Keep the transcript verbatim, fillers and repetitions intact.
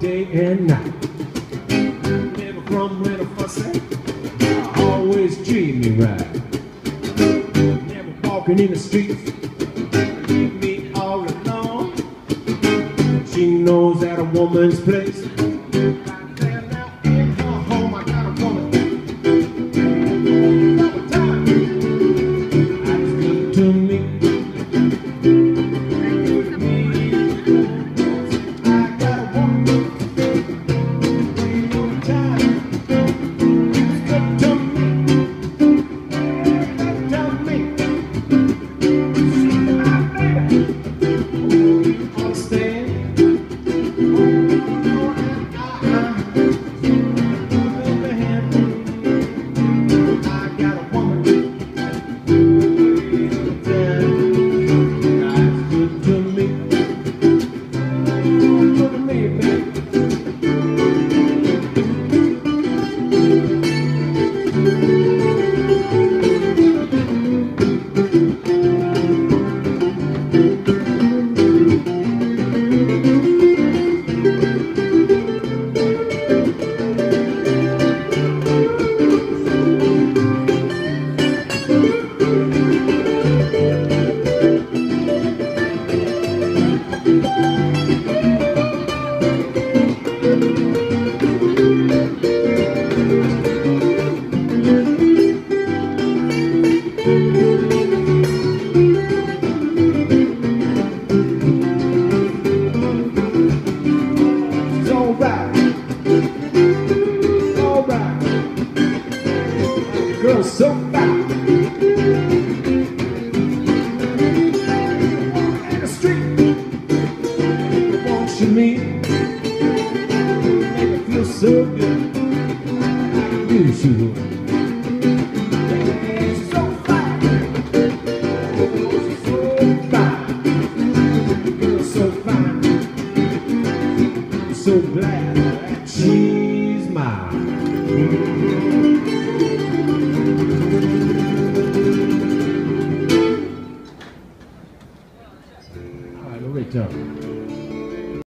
day and night. Never grumbling or fussing, always treat me right. Never walking in the streets, leave me all alone. She knows that a woman's place right there now in her home. I got a woman. Double time. That's good to me. Girl, so fine. In the street, won't you meet? Make it feel so good. I knew she would. She's so fine. She's so fine. Girl, so fine. I'm so glad that she's mine.